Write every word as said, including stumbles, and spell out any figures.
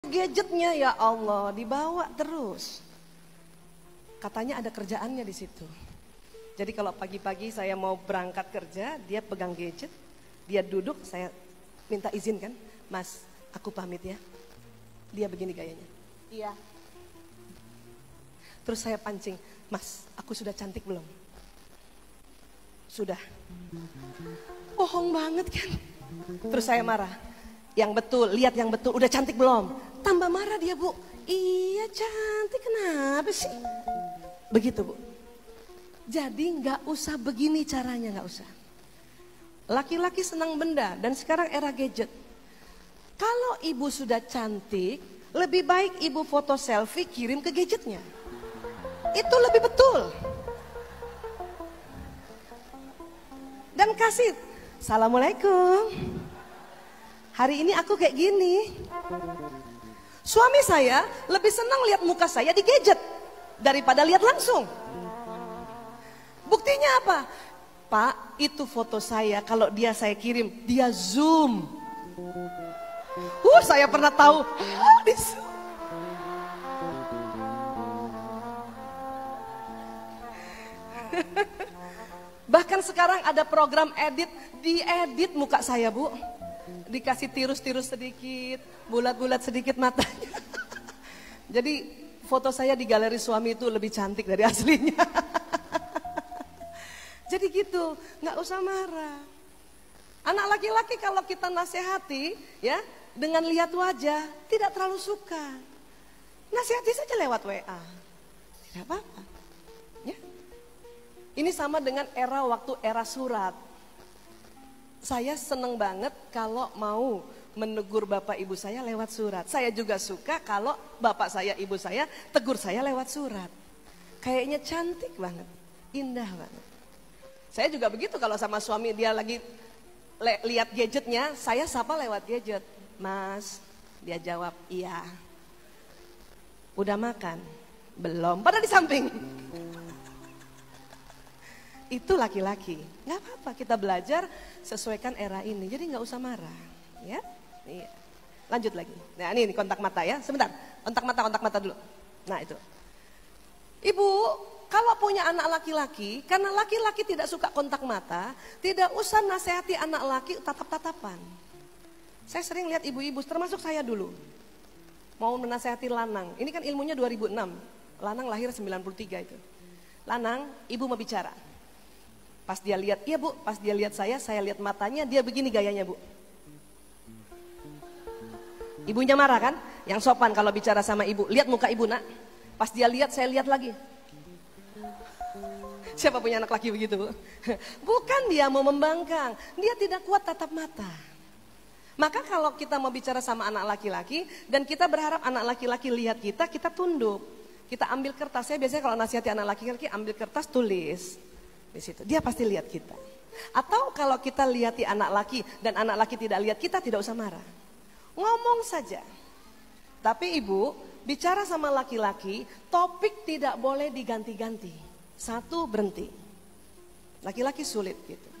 Gadgetnya ya Allah dibawa terus. Katanya ada kerjaannya di situ. Jadi kalau pagi-pagi saya mau berangkat kerja, dia pegang gadget, dia duduk, saya minta izin kan, Mas, aku pamit ya. Dia begini gayanya. Iya. Terus saya pancing, Mas, aku sudah cantik belum? Sudah. Bohong banget kan? Terus saya marah. Yang betul, lihat yang betul, udah cantik belum? Tambah marah dia, Bu. Iya cantik, kenapa sih? Begitu, Bu. Jadi nggak usah begini caranya, nggak usah. Laki-laki senang benda dan sekarang era gadget. Kalau ibu sudah cantik, lebih baik ibu foto selfie kirim ke gadgetnya. Itu lebih betul. Dan kasih, Assalamualaikum. Hari ini aku kayak gini. Suami saya lebih senang lihat muka saya di gadget daripada lihat langsung. Buktinya apa? Pak, itu foto saya, kalau dia saya kirim, dia zoom. Uh, saya pernah tahu. Oh, di zoom. Bahkan sekarang ada program edit, diedit muka saya, Bu. Dikasih tirus-tirus sedikit, bulat-bulat sedikit matanya. Jadi foto saya di galeri suami itu lebih cantik dari aslinya. Jadi gitu, nggak usah marah. Anak laki-laki kalau kita nasihati, ya dengan lihat wajah, tidak terlalu suka. Nasihati saja lewat W A, tidak apa-apa. Ya. Ini sama dengan era waktu era surat. Saya seneng banget kalau mau menegur bapak ibu saya lewat surat. Saya juga suka kalau bapak saya, ibu saya tegur saya lewat surat. Kayaknya cantik banget, indah banget. Saya juga begitu kalau sama suami dia lagi lihat gadgetnya, saya sapa lewat gadget. Mas, dia jawab, iya. Udah makan? Belum, padahal di samping. Itu laki-laki, nggak apa-apa kita belajar sesuaikan era ini, jadi nggak usah marah, ya. Iya. Lanjut lagi. Nah ini, ini kontak mata ya, sebentar. Kontak mata, kontak mata dulu. Nah itu. Ibu, kalau punya anak laki-laki, karena laki-laki tidak suka kontak mata, tidak usah nasihati anak laki tatap-tatapan. Saya sering lihat ibu-ibu, termasuk saya dulu, mau menasihati lanang. Ini kan ilmunya dua ribu enam, lanang lahir sembilan puluh tiga itu. Lanang, ibu mau bicara. Pas dia lihat, iya Bu, pas dia lihat saya, saya lihat matanya, dia begini gayanya Bu. Ibunya marah kan? Yang sopan kalau bicara sama ibu, lihat muka ibu nak. Pas dia lihat, saya lihat lagi. Siapa punya anak laki begitu Bu? Bukan dia mau membangkang, dia tidak kuat tatap mata. Maka kalau kita mau bicara sama anak laki-laki, dan kita berharap anak laki-laki lihat kita, kita tunduk. Kita ambil kertas, saya biasanya kalau nasihati anak laki-laki, ambil kertas tulis. Di situ dia pasti lihat kita. Atau kalau kita lihati anak laki dan anak laki tidak lihat kita, tidak usah marah, ngomong saja. Tapi ibu bicara sama laki-laki, topik tidak boleh diganti-ganti. Satu, berhenti. Laki-laki sulit gitu.